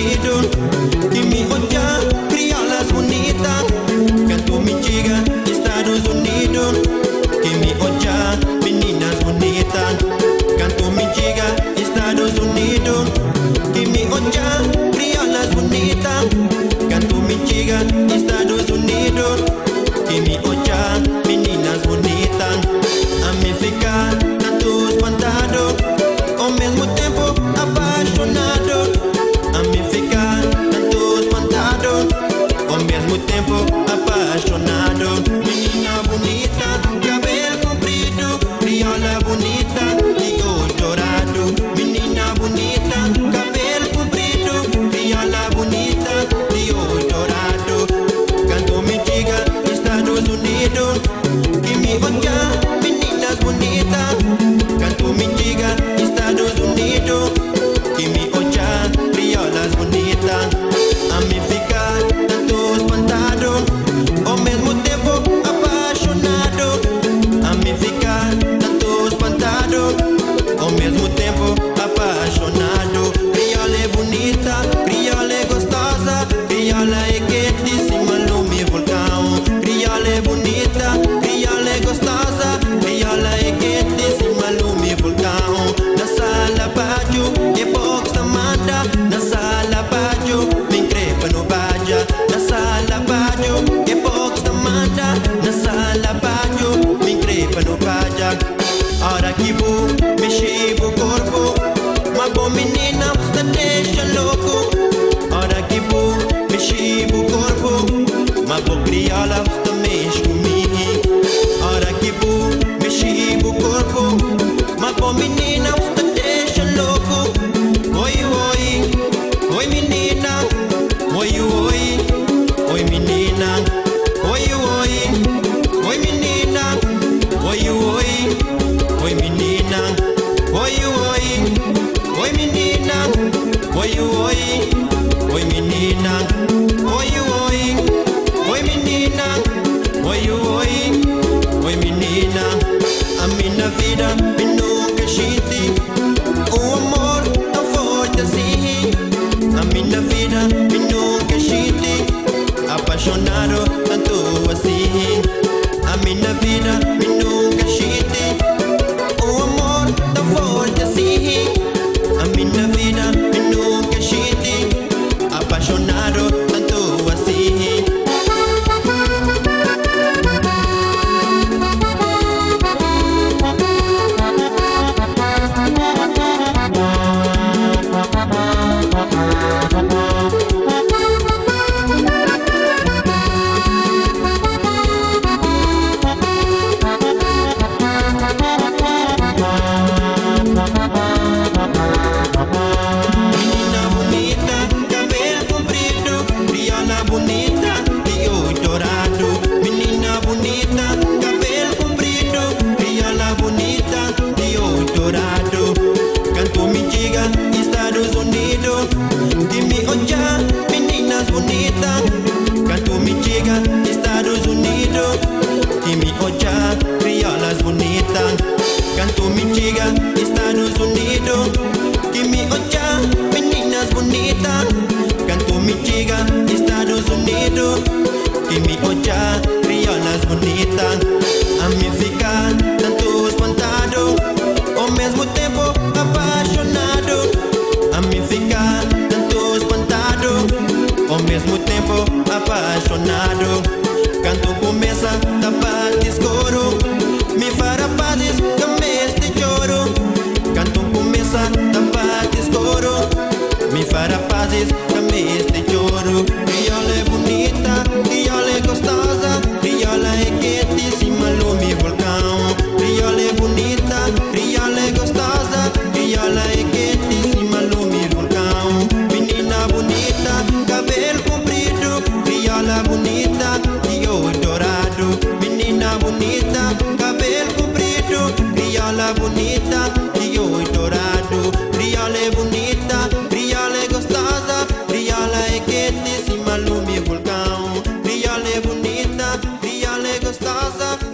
Unidos, que me odia, criolas bonitas. Canto Michigan, Estados Unidos, que me odia, meninas bonitas. Canto Michigan, Estados Unidos, que me odia, criolas bonitas. Canto Michigan, Estados Unidos, que me odia, meninas bonitas. A mim ficar tanto espantado, ao mesmo tempo apaixonado. A mim ficar tanto espantado, ao mesmo tempo apaixonado. Menina bonita, cabelo comprido, criola bonita, de olho dourado. Menina bonita, cabelo comprido, criola bonita, de olho dourado. Canto Michigan, Estados Unidos, que me odia, meninas bonitas. Canto Michigan, Estados Unidos, que me odia, criolas bonitas. A mim ficar tanto espantado, ao mesmo tempo apaixonado. A mim ficar tanto espantado, ao mesmo tempo apaixonado. Criola é bonita, criola é gostosa, criola é quentíssima, lume vulcão. Criola é bonita, criola é gostosa, criola é quentíssima, lume vulcão. Na sala baixo, é pouco se manda. Na sala baixo, me increpa no baja. Na sala baixo, é pouco se manda. Na sala baixo, me increpa no baja. Ora que bu, mexe o corpo, uma boa menina você deixa louco. Ora que bu, mexe o corpo, uma boa criola você mexe comigo. Ora que bu, mexe o corpo, uma boa menina você deixa louco. Oi, oi, oi menina, oi, oi, oi menina, oi, oi, oi menina, oi, oi, oi menina, oi, oi, oi menina, oi, oi, oi menina, oi, oi, oi menina, oi, oi, oi menina. A minha vida me nunca senti um amor tão forte assim. A minha vida me nunca senti apaixonado tanto assim. A minha vida me nunca senti um amor tão forte assim. A minha vida me nunca senti apaixonado tanto assim. Menina bonita, cabelo comprido, criola bonita, de olho dourado. Menina bonita, cabelo comprido, criola bonita, de olho dourado. Canto Michigan, Estados Unidos, que me odia, meninas bonitas. Canto Michigan, Estados Unidos, que me odia, criolas bonitas. Canto Michigan, Estados Unidos, que me odia, meninas bonitas. Canto Michigan, Estados Unidos, que me odia, criolas bonitas. A mim ficar tanto espantado, ao mesmo tempo apaixonado. A mim ficar tanto espantado, ao mesmo tempo apaixonado. Canto começa da parte escuro, me fará pazes com este choro. Canto começa da parte escuro, me fará pazes com este choro. Criola é bonita, criola é gostosa, criola é quentíssima, lume vulcão. Criola é bonita, criola é gostosa, criola é quentíssima, lume vulcão. Menina bonita, cabelo comprido, criola bonita, de olho dourado. Menina bonita, cabelo comprido, criola bonita, de olho dourado. Criola é bonita, criola é gostosa, criola é quentíssima, lume vulcão. Criola é bonita, criola é gostosa.